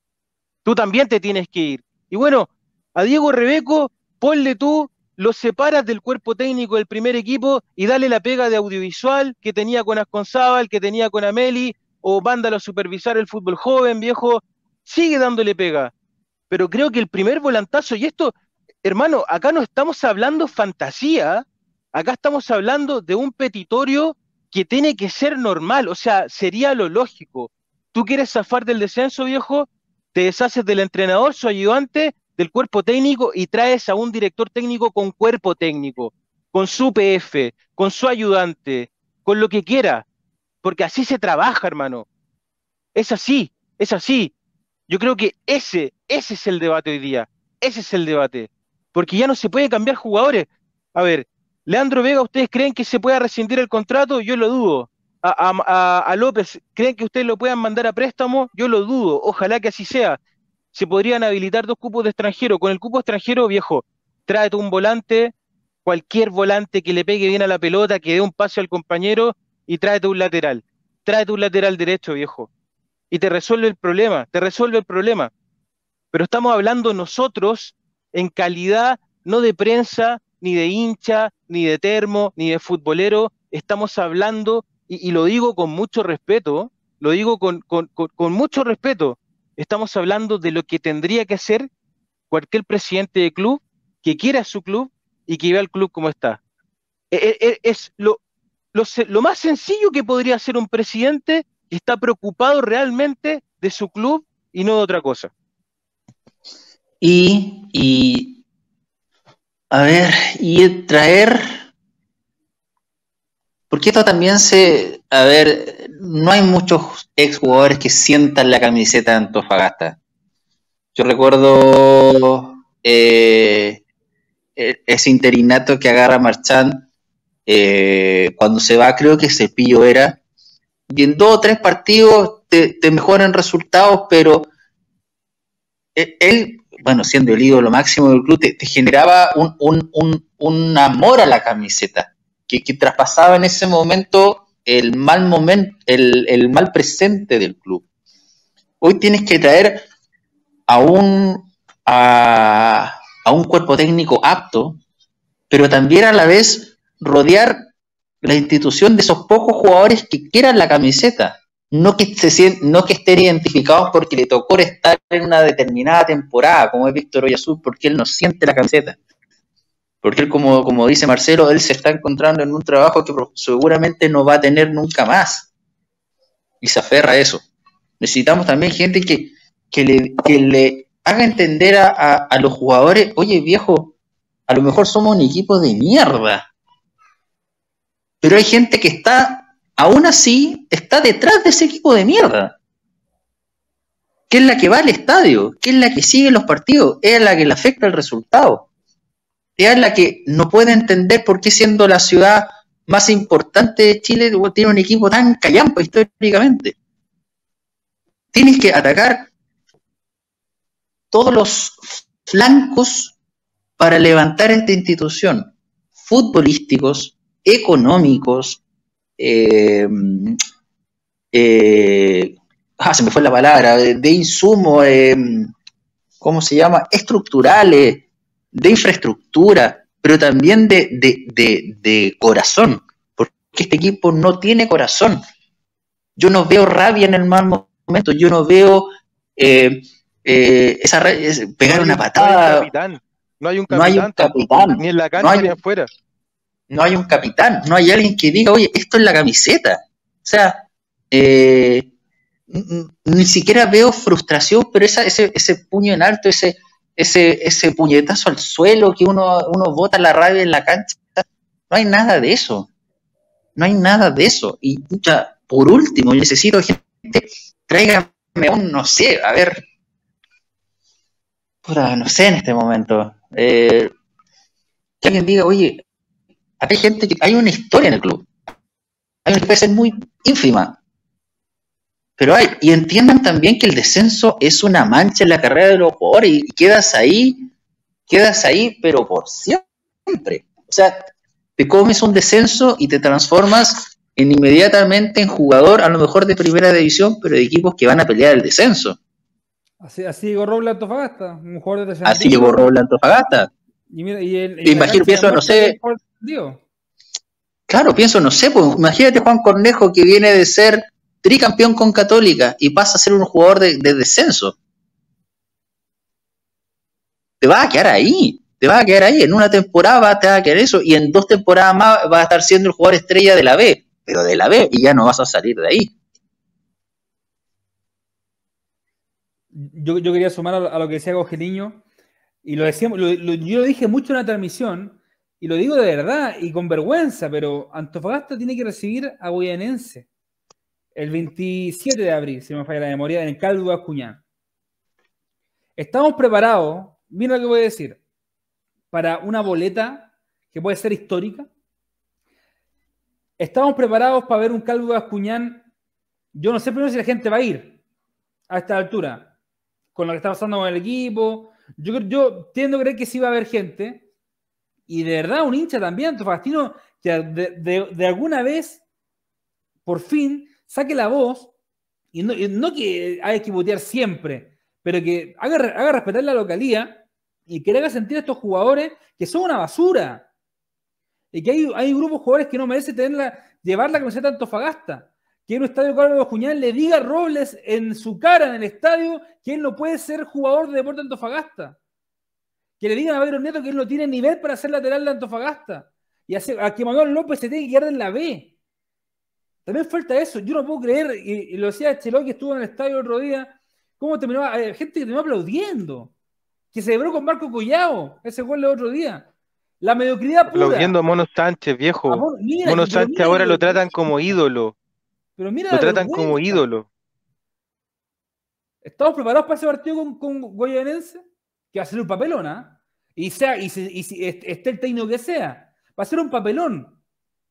Tú también te tienes que ir. Y bueno, a Diego Rebeco, ponle tú, lo separas del cuerpo técnico del primer equipo y dale la pega de audiovisual que tenía con Asconzábal, que tenía con Ameli, o mándalo a supervisar el fútbol joven, viejo. Sigue dándole pega. Pero creo que el primer volantazo, y esto, hermano, acá no estamos hablando fantasía, acá estamos hablando de un petitorio que tiene que ser normal, o sea, sería lo lógico. ¿Tú quieres zafar del descenso, viejo? Te deshaces del entrenador, su ayudante, del cuerpo técnico y traes a un director técnico con cuerpo técnico, con su P F, con su ayudante, con lo que quiera, porque así se trabaja, hermano. Es así, es así. Yo creo que ese, ese es el debate hoy día. Ese es el debate. Porque ya no se puede cambiar jugadores. A ver, Leandro Vega, ¿ustedes creen que se pueda rescindir el contrato? Yo lo dudo. A, a- a- a López, ¿creen que ustedes lo puedan mandar a préstamo? Yo lo dudo. Ojalá que así sea. Se podrían habilitar dos cupos de extranjero. Con el cupo extranjero, viejo, tráete un volante, cualquier volante que le pegue bien a la pelota, que dé un pase al compañero y tráete un lateral. Tráete un lateral derecho, viejo y te resuelve el problema, te resuelve el problema. Pero estamos hablando nosotros en calidad no de prensa, ni de hincha, ni de termo, ni de futbolero, estamos hablando, y, y lo digo con mucho respeto, lo digo con, con, con, con mucho respeto, estamos hablando de lo que tendría que hacer cualquier presidente de club que quiera su club y que vea el club como está. E- e- Es lo, lo, se- lo más sencillo que podría hacer un presidente que está preocupado realmente de su club y no de otra cosa. Y, y, a ver, y traer, porque esto también se, a ver, no hay muchos exjugadores que sientan la camiseta de Antofagasta. Yo recuerdo eh, ese interinato que agarra Marchand Eh, cuando se va, creo que Cepillo era, y en dos o tres partidos te, te mejoran resultados, pero él, bueno, siendo el ídolo máximo del club, te, te generaba un, un, un, un amor a la camiseta, que, que traspasaba en ese momento el mal momento, el, el mal presente del club. Hoy tienes que traer a un, a, a un cuerpo técnico apto, pero también a la vez rodear la institución de esos pocos jugadores que quieran la camiseta, no que, se, no que estén identificados porque le tocó estar en una determinada temporada, como es Víctor Oyarzún, porque él no siente la camiseta. Porque él, como, como dice Marcelo, él se está encontrando en un trabajo que seguramente no va a tener nunca más. Y se aferra a eso. Necesitamos también gente que, que, le, que le haga entender a, a, a los jugadores, oye viejo, a lo mejor somos un equipo de mierda. Pero hay gente que está, aún así, está detrás de ese equipo de mierda. Que es la que va al estadio, que es la que sigue los partidos, es la que le afecta el resultado. Es la que no puede entender por qué, siendo la ciudad más importante de Chile, tiene un equipo tan callampa históricamente. Tienes que atacar todos los flancos para levantar esta institución, futbolísticos, económicos, eh, eh, ah, se me fue la palabra, de, de insumos, eh, ¿cómo se llama? Estructurales, de infraestructura, pero también de, de, de, de corazón, porque este equipo no tiene corazón. Yo no veo rabia en el mal momento, yo no veo eh, eh, esa es, pegar no una patada. No hay un capitán, no hay un capitán, no hay un capitán ni en la cancha no hay, ni afuera. No hay un capitán, no hay alguien que diga, oye, esto es la camiseta. O sea, eh, ni siquiera veo frustración, pero esa, ese, ese puño en alto, ese Ese, ese puñetazo al suelo que uno, uno bota la rabia en la cancha, no hay nada de eso. No hay nada de eso. Y pucha, por último, necesito gente, tráigame un, no sé, a ver, pura, no sé en este momento. Eh, que alguien diga, oye, hay gente que, hay una historia en el club. Hay una que puede ser muy ínfima. Pero hay, y entiendan también que el descenso es una mancha en la carrera de los jugadores y quedas ahí, quedas ahí, pero por siempre. O sea, te comes un descenso y te transformas en inmediatamente en jugador, a lo mejor de primera división, pero de equipos que van a pelear el descenso. Así, así llegó Roble a Antofagasta, un jugador de Así llegó Roble a Antofagasta. Y mira, y el, y imagino, pienso, no sé. Claro, pienso, no sé, pues imagínate Juan Cornejo, que viene de ser tricampeón con Católica y pasa a ser un jugador de, de descenso. Te vas a quedar ahí, te vas a quedar ahí. En una temporada te vas a quedar eso y en dos temporadas más vas a estar siendo el jugador estrella de la B, pero de la B, y ya no vas a salir de ahí. Yo, yo quería sumar a, a lo que decía Gogeliño, y lo decíamos, lo, lo, yo lo dije mucho en la transmisión, y lo digo de verdad y con vergüenza, pero Antofagasta tiene que recibir a Goyanense el veintisiete de abril, si me falla la memoria, en el Caldo de Bascuñán. Estamos preparados, mira lo que voy a decir, para una boleta que puede ser histórica. Estamos preparados para ver un Caldo de Bascuñán. Yo no sé primero si la gente va a ir a esta altura, con lo que está pasando con el equipo. Yo, yo tiendo a creer que sí va a haber gente, y de verdad un hincha también, antofagastino, que de, de, de alguna vez, por fin, saque la voz, y no, y no que haya que botear siempre, pero que haga, haga respetar la localía y que le haga sentir a estos jugadores que son una basura. Y que hay, hay grupos de jugadores que no merecen tenerla, llevar la camiseta de Antofagasta. Que en un estadio Carlos Bascuñán le diga a Robles en su cara en el estadio que él no puede ser jugador de Deportes Antofagasta. Que le digan a Pedro Nieto que él no tiene nivel para ser lateral de Antofagasta. Y hace, a que Manuel López se tiene que quedar en la B. También falta eso. Yo no puedo creer, y, y lo decía Cheló, que estuvo en el estadio el otro día, cómo terminó, hay gente que terminó aplaudiendo, que celebró con Marco Collao ese gol el otro día. La mediocridad pura. Aplaudiendo a Mono Sánchez, viejo. A Mono, mira, Mono Sánchez mira, ahora lo tratan como ídolo. Pero mira, lo tratan vergüenza. como ídolo. ¿Estamos preparados para ese partido con, con Goyanense? Que va a ser un papelón, ¿ah? ¿eh? Y, sea, y, si, y si esté el técnico que sea, va a ser un papelón.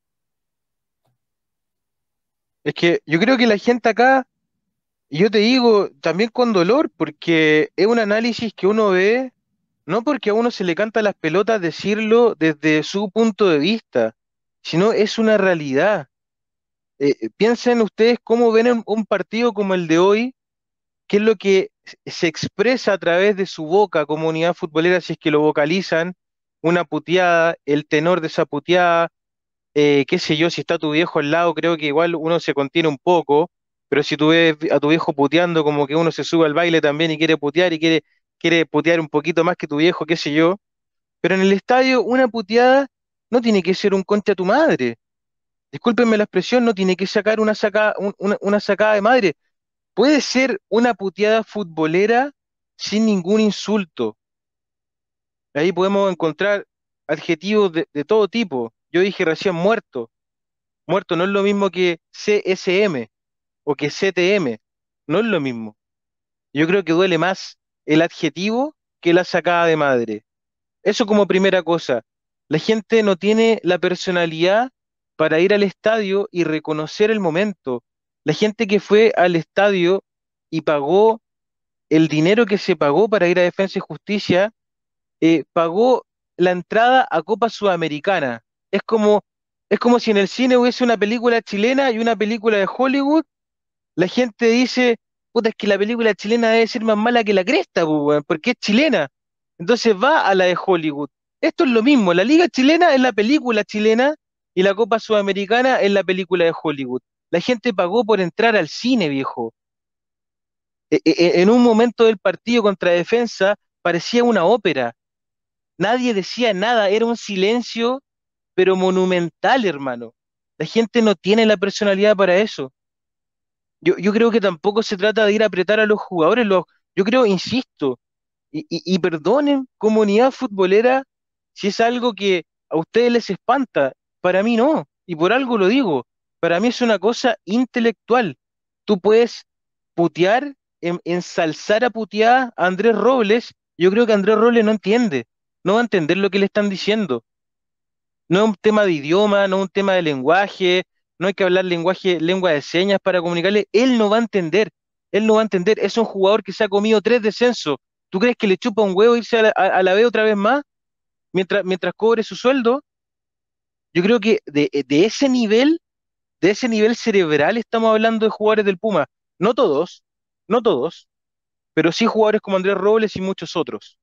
Es que yo creo que la gente acá, y yo te digo, también con dolor, porque es un análisis que uno ve, no porque a uno se le canta las pelotas decirlo desde su punto de vista, sino es una realidad. Eh, eh, piensen ustedes cómo ven un un partido como el de hoy, qué es lo que se expresa a través de su boca como unidad futbolera si es que lo vocalizan, una puteada, el tenor de esa puteada, eh, qué sé yo, si está tu viejo al lado, creo que igual uno se contiene un poco, pero si tú ves a tu viejo puteando, como que uno se sube al baile también y quiere putear y quiere, quiere putear un poquito más que tu viejo, qué sé yo, pero en el estadio una puteada no tiene que ser un concha a tu madre. Discúlpenme la expresión, no tiene que sacar una saca, un- una, una sacada de madre. Puede ser una puteada futbolera sin ningún insulto. Ahí podemos encontrar adjetivos de, de todo tipo. Yo dije recién muerto. Muerto no es lo mismo que C S M o que C T M. No es lo mismo. Yo creo que duele más el adjetivo que la sacada de madre. Eso como primera cosa. La gente no tiene la personalidad para ir al estadio y reconocer el momento. La gente que fue al estadio y pagó el dinero que se pagó para ir a Defensa y Justicia, eh, pagó la entrada a Copa Sudamericana. Es como, es como si en el cine hubiese una película chilena y una película de Hollywood. La gente dice, puta, es que la película chilena debe ser más mala que la cresta, po, weón, porque es chilena. Entonces va a la de Hollywood. Esto es lo mismo, la Liga Chilena es la película chilena y la Copa Sudamericana es la película de Hollywood. La gente pagó por entrar al cine, viejo. E- e- en un momento del partido contra Defensa parecía una ópera. Nadie decía nada, era un silencio, pero monumental, hermano. La gente no tiene la personalidad para eso. Yo, yo creo que tampoco se trata de ir a apretar a los jugadores. Los, yo creo, insisto, y, y, y perdonen, comunidad futbolera, si es algo que a ustedes les espanta. Para mí no, y por algo lo digo. Para mí es una cosa intelectual. Tú puedes putear, en- ensalzar a putear a Andrés Robles. Yo creo que Andrés Robles no entiende, no va a entender lo que le están diciendo. No es un tema de idioma, no es un tema de lenguaje, no hay que hablar lenguaje, lengua de señas para comunicarle. Él no va a entender, él no va a entender. Es un jugador que se ha comido tres descensos. ¿Tú crees que le chupa un huevo irse a la, a- a la B otra vez más mientras, mientras cobre su sueldo? Yo creo que de, de ese nivel, de ese nivel cerebral estamos hablando de jugadores del Puma. No todos, no todos, pero sí jugadores como Andrés Robles y muchos otros.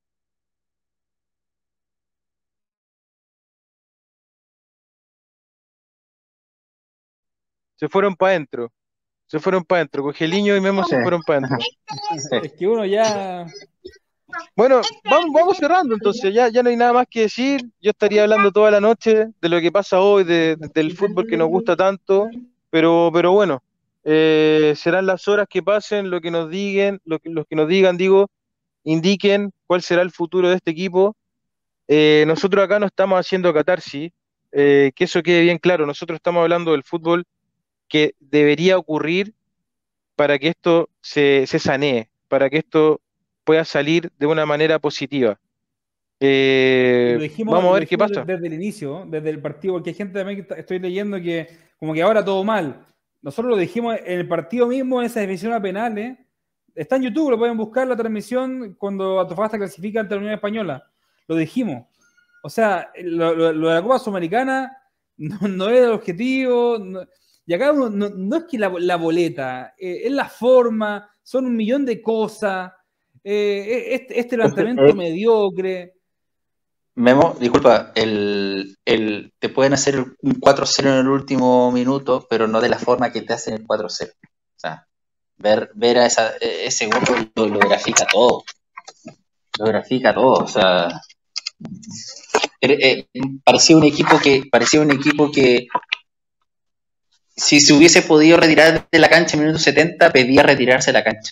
Se fueron para adentro, se fueron para adentro. Cogeliño y Memo Sí. se fueron para adentro. Sí. Es que uno ya. Bueno, vamos, vamos cerrando entonces, ya, ya no hay nada más que decir. Yo estaría hablando toda la noche de lo que pasa hoy, de- de- del fútbol que nos gusta tanto, pero, pero bueno, eh, serán las horas que pasen, lo que nos digan, lo que, los que nos digan, digo, indiquen cuál será el futuro de este equipo. Eh, nosotros acá no estamos haciendo catarsis, eh, que eso quede bien claro. Nosotros estamos hablando del fútbol que debería ocurrir para que esto se, se sanee, para que esto pueda salir de una manera positiva. Y Eh, lo dijimos, vamos y a lo ver qué dijimos de- pasa. desde el inicio, desde el partido, porque hay gente también que está- estoy leyendo que como que ahora todo mal. Nosotros lo dijimos en el partido mismo, en esa definición a penales. Está en YouTube, lo pueden buscar la transmisión cuando Antofagasta clasifica ante la Unión Española. Lo dijimos. O sea, lo, lo- lo de la Copa Sudamericana no, no era el objetivo. no- y acá uno- no, no es que la, la boleta, eh, es la forma, son un millón de cosas. eh, este, este planteamiento Eh, mediocre. Memo, disculpa, el, el, te pueden hacer un cuatro cero en el último minuto, pero no de la forma que te hacen el cuatro cero. O sea, ver, ver a esa, ese gol lo, lo grafica todo. Lo grafica todo. O sea, eh, eh, parecía un equipo que, parecía un equipo que si se hubiese podido retirar de la cancha en el minuto setenta, pedía retirarse de la cancha.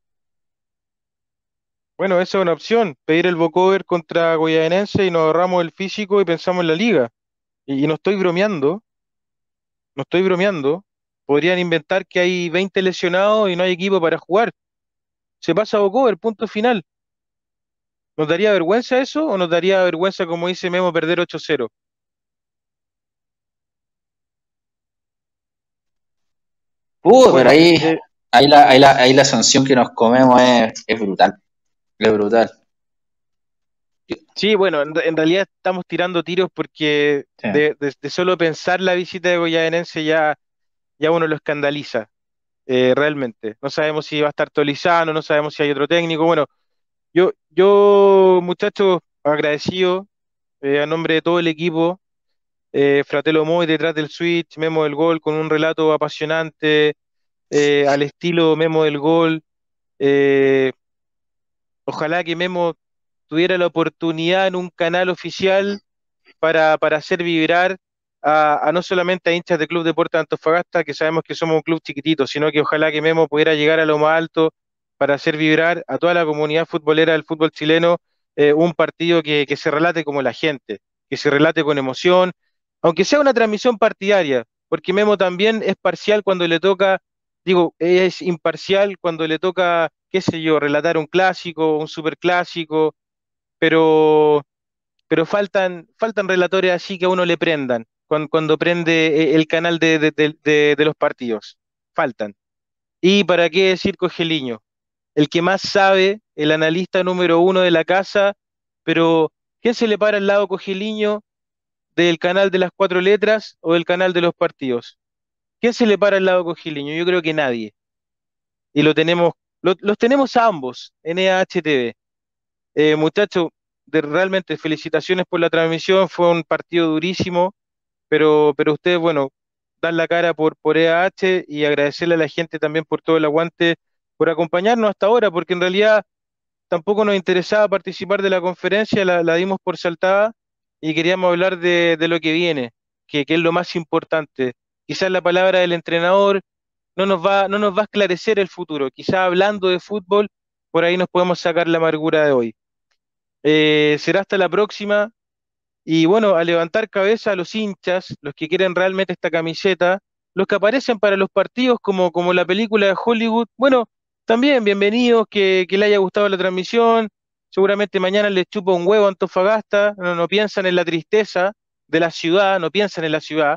Bueno, esa es una opción, pedir el walkover contra Goyanense y nos ahorramos el físico y pensamos en la liga. Y, y no estoy bromeando, no estoy bromeando. Podrían inventar que hay veinte lesionados y no hay equipo para jugar. Se pasa a walkover, punto final. ¿Nos daría vergüenza eso o nos daría vergüenza, como dice Memo, perder ocho cero? Uh, pero Bueno, ahí, eh, ahí, la, ahí, la, ahí la sanción que nos comemos es, es brutal. Es brutal. sí, bueno, en, en realidad estamos tirando tiros porque Sí. de, de- de solo pensar la visita de Goyadenense ya, ya uno lo escandaliza, eh, realmente. No sabemos si va a estar Tolizano, no sabemos si hay otro técnico. Bueno, yo, yo muchachos, agradecido eh, a nombre de todo el equipo, eh, Fratello Moy detrás del switch, Memo del Gol con un relato apasionante, eh, al estilo Memo del Gol. eh, Ojalá que Memo tuviera la oportunidad en un canal oficial para, para hacer vibrar a, a no solamente a hinchas del Club Deportes de Antofagasta, que sabemos que somos un club chiquitito, sino que ojalá que Memo pudiera llegar a lo más alto para hacer vibrar a toda la comunidad futbolera del fútbol chileno, eh, un partido que, que se relate como la gente, que se relate con emoción, aunque sea una transmisión partidaria, porque Memo también es parcial cuando le toca, digo, es imparcial cuando le toca, qué sé yo, relatar un clásico, un superclásico, pero pero faltan, faltan relatores así que a uno le prendan cuando, cuando prende eh, el canal de, de- de- de- de los partidos. Faltan. Y para qué decir Cogeliño, el que más sabe, el analista número uno de la casa, pero ¿quién se le para al lado Cogeliño del canal de las cuatro letras o del canal de los partidos? ¿Quién se le para al lado Cogeliño? Yo creo que nadie. Y lo tenemos, lo- los tenemos a ambos en E A H T V. Eh, muchachos, de, realmente felicitaciones por la transmisión, fue un partido durísimo, pero, pero ustedes, bueno, dan la cara por, por E A H y agradecerle a la gente también por todo el aguante, por acompañarnos hasta ahora, porque en realidad tampoco nos interesaba participar de la conferencia, la, la dimos por saltada y queríamos hablar de, de lo que viene, que, que es lo más importante. Quizás la palabra del entrenador no nos va, no nos va a esclarecer el futuro, quizás hablando de fútbol, por ahí nos podemos sacar la amargura de hoy. Eh, será hasta la próxima. Y bueno, a levantar cabeza a los hinchas, los que quieren realmente esta camiseta, los que aparecen para los partidos como, como la película de Hollywood, bueno, también bienvenidos, que, que le haya gustado la transmisión, seguramente mañana les chupa un huevo a Antofagasta, no, no piensan en la tristeza de la ciudad, no piensan en la ciudad,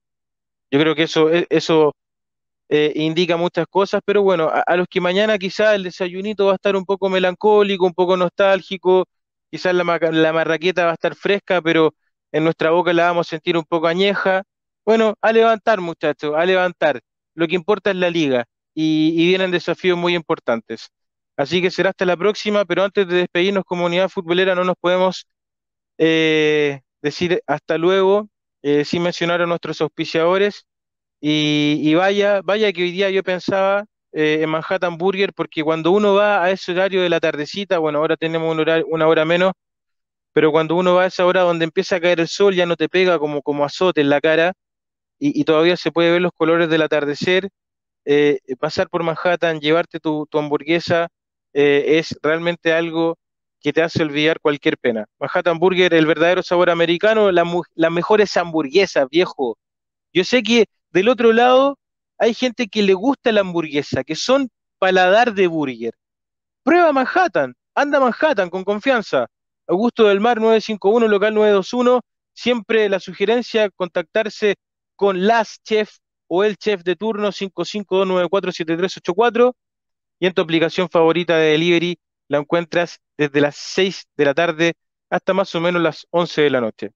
yo creo que eso, e- eso eh, indica muchas cosas, pero bueno, a, a los que mañana quizás el desayunito va a estar un poco melancólico, un poco nostálgico, quizás la, maca- la marraqueta va a estar fresca, pero en nuestra boca la vamos a sentir un poco añeja. Bueno, a levantar, muchachos, a levantar. Lo que importa es la liga y, y vienen desafíos muy importantes. Así que será hasta la próxima, pero antes de despedirnos, comunidad futbolera, no nos podemos eh, decir hasta luego, eh, sin mencionar a nuestros auspiciadores. Y, y vaya, vaya que hoy día yo pensaba eh, en Manhattan Burger, porque cuando uno va a ese horario de la tardecita, bueno, ahora tenemos un horario, una hora menos, pero cuando uno va a esa hora donde empieza a caer el sol, ya no te pega como, como azote en la cara y, y todavía se puede ver los colores del atardecer. Eh, pasar por Manhattan, llevarte tu, tu hamburguesa, eh, es realmente algo que te hace olvidar cualquier pena. Manhattan Burger, el verdadero sabor americano, la mu- las mejores hamburguesas, viejo. Yo sé que del otro lado hay gente que le gusta la hamburguesa, que son paladar de burger. Prueba Manhattan, anda a Manhattan con confianza. Augusto del Mar nueve cinco uno, local nueve dos uno. Siempre la sugerencia, contactarse con las chef o el chef de turno cinco cinco dos nueve cuatro siete tres ocho cuatro y en tu aplicación favorita de delivery la encuentras desde las seis de la tarde hasta más o menos las once de la noche.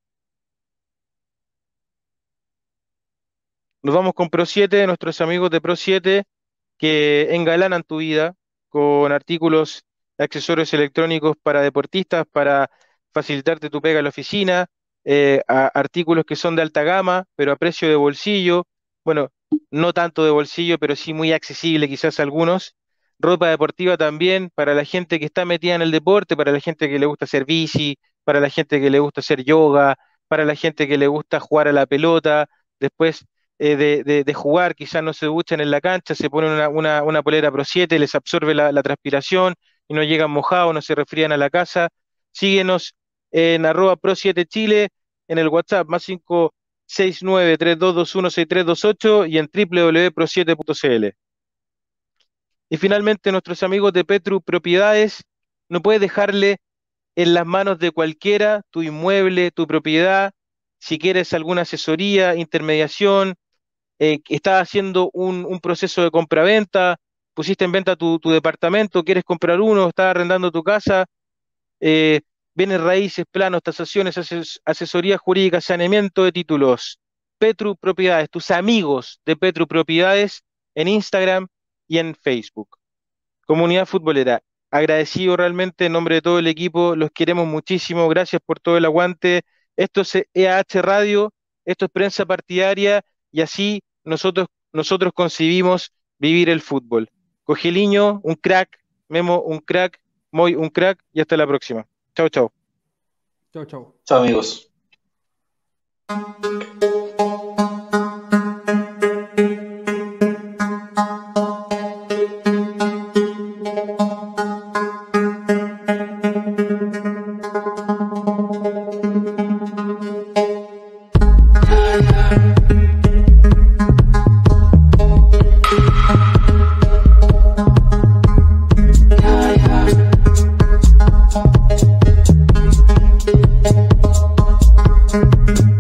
Nos vamos con Pro siete, nuestros amigos de Pro siete que engalanan tu vida con artículos, accesorios electrónicos para deportistas, para facilitarte tu pega en la oficina, eh, a- artículos que son de alta gama, pero a precio de bolsillo, bueno, no tanto de bolsillo, pero sí muy accesible quizás algunos. Ropa deportiva también para la gente que está metida en el deporte, para la gente que le gusta hacer bici, para la gente que le gusta hacer yoga, para la gente que le gusta jugar a la pelota. Después eh, de, de- de jugar, quizás no se duchan en la cancha, se ponen una, una, una polera Pro siete, les absorbe la, la transpiración y no llegan mojados, no se resfrían a la casa. Síguenos en arroba Pro siete Chile, en el WhatsApp más cinco seis nueve tres dos dos uno seis tres dos ocho y en w w w punto pro siete punto c l. Y finalmente, nuestros amigos de Petru Propiedades, no puedes dejarle en las manos de cualquiera tu inmueble, tu propiedad, si quieres alguna asesoría, intermediación, eh, estás haciendo un, un proceso de compraventa, pusiste en venta tu, tu departamento, quieres comprar uno, estás arrendando tu casa, eh, bienes raíces, planos, tasaciones, ases- asesoría jurídica, saneamiento de títulos. Petru Propiedades, tus amigos de Petru Propiedades en Instagram y en Facebook. Comunidad futbolera, agradecido realmente en nombre de todo el equipo, los queremos muchísimo, gracias por todo el aguante. Esto es E A H Radio, esto es Prensa Partidaria y así nosotros, nosotros concibimos vivir el fútbol. Cogeliño, un crack, Memo, un crack, Moy, un crack y hasta la próxima. Chao, chao. Chau, chau. Chao, amigos. Thank you.